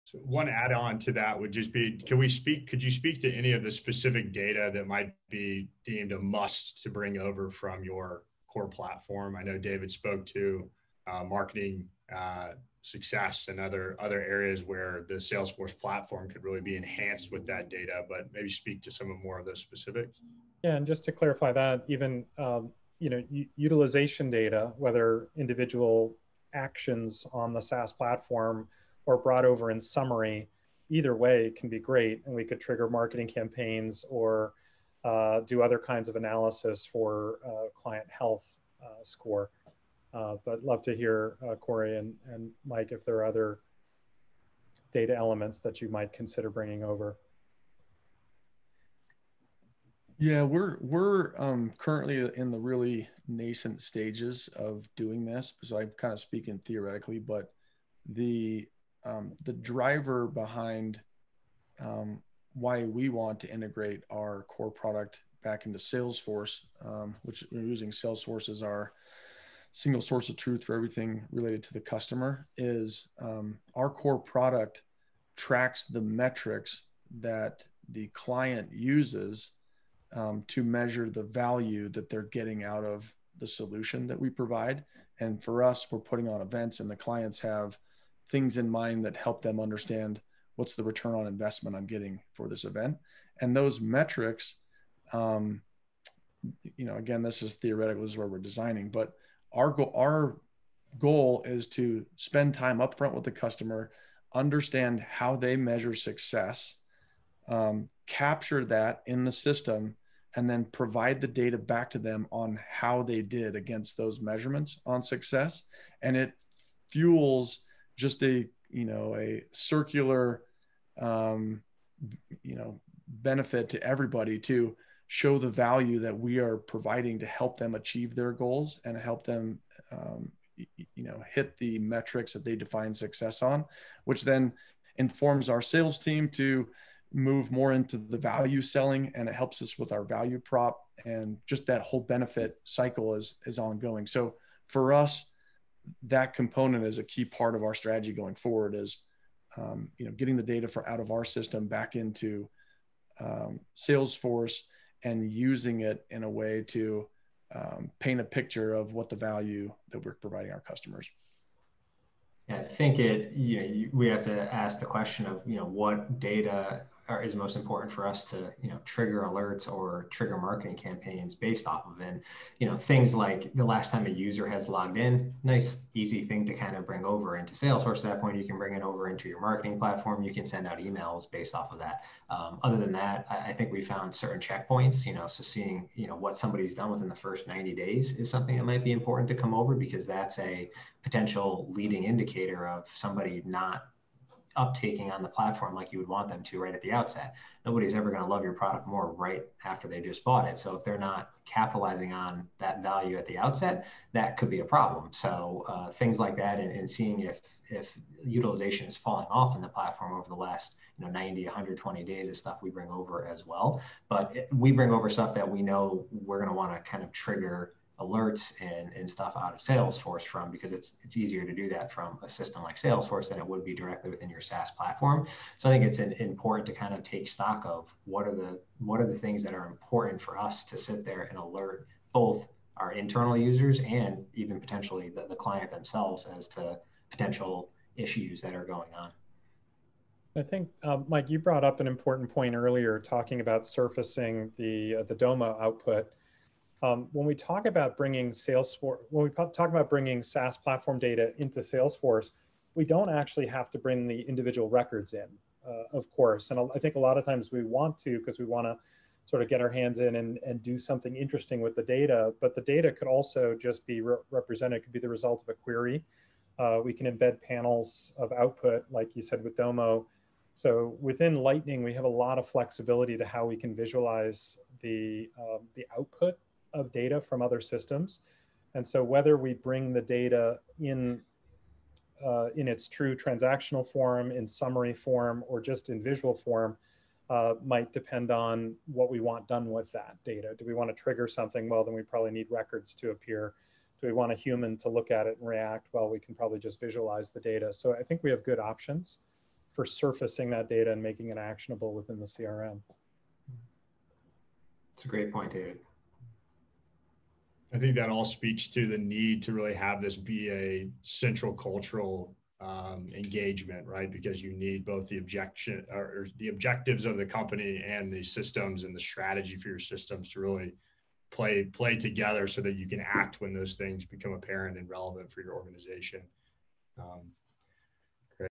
So one add-on to that would just be, could you speak to any of the specific data that might be deemed a must to bring over from your core platform? I know David spoke to marketing success and other areas where the Salesforce platform could really be enhanced with that data, but maybe speak to some of more of those specifics. Yeah, and just to clarify that, even utilization data, whether individual actions on the SaaS platform or brought over in summary, either way can be great, and we could trigger marketing campaigns or do other kinds of analysis for client health score. But love to hear Kory and Mike if there are other data elements that you might consider bringing over. Yeah, we're currently in the really nascent stages of doing this. So I'm kind of speaking theoretically, but the driver behind why we want to integrate our core product back into Salesforce, which we're using Salesforce as our single source of truth for everything related to the customer, is our core product tracks the metrics that the client uses to measure the value that they're getting out of the solution that we provide. And for us, we're putting on events, and the clients have things in mind that help them understand what's the return on investment I'm getting for this event. And those metrics, again, this is theoretical, this is where we're designing, but our goal is to spend time upfront with the customer, understand how they measure success, capture that in the system, and then provide the data back to them on how they did against those measurements on success. And it fuels just a circular, benefit to everybody to show the value that we are providing to help them achieve their goals and help them, hit the metrics that they define success on, which then informs our sales team to move more into the value selling, and it helps us with our value prop, and just that whole benefit cycle is ongoing. So for us, that component is a key part of our strategy going forward, is getting the data out of our system back into Salesforce and using it in a way to paint a picture of what the value that we're providing our customers. Yeah, I think we have to ask the question of, what data is most important for us to, trigger alerts or trigger marketing campaigns based off of. And, things like the last time a user has logged in, nice, easy thing to kind of bring over into Salesforce. At that point, you can bring it over into your marketing platform. You can send out emails based off of that. Other than that, I think we found certain checkpoints, so seeing, what somebody's done within the first 90 days is something that might be important to come over, because that's a potential leading indicator of somebody not uptaking on the platform like you would want them to right at the outset. Nobody's ever going to love your product more right after they just bought it. So if they're not capitalizing on that value at the outset, that could be a problem. So things like that, and seeing if utilization is falling off in the platform over the last 90, 120 days is stuff we bring over as well. But we bring over stuff that we know we're going to want to kind of trigger alerts and stuff out of Salesforce from, because it's easier to do that from a system like Salesforce than it would be directly within your SaaS platform. So I think it's important to kind of take stock of what are the things that are important for us to sit there and alert both our internal users and even potentially the client themselves as to potential issues that are going on. I think, Mike, you brought up an important point earlier, talking about surfacing the Domo output. When we talk about bringing SaaS platform data into Salesforce, we don't actually have to bring the individual records in, of course. And I think a lot of times we want to, because we want to sort of get our hands in and do something interesting with the data. But the data could also just be represented, it could be the result of a query. We can embed panels of output, like you said, with Domo. So within Lightning, we have a lot of flexibility to how we can visualize the output of data from other systems. And so whether we bring the data in its true transactional form, in summary form, or just in visual form, might depend on what we want done with that data. Do we want to trigger something? Well, then we probably need records to appear. Do we want a human to look at it and react? Well, we can probably just visualize the data. So I think we have good options. for surfacing that data and making it actionable within the CRM. It's a great point, David. I think that all speaks to the need to really have this be a central cultural engagement, right? Because you need both the the objectives of the company and the systems and the strategy for your systems to really play together so that you can act when those things become apparent and relevant for your organization.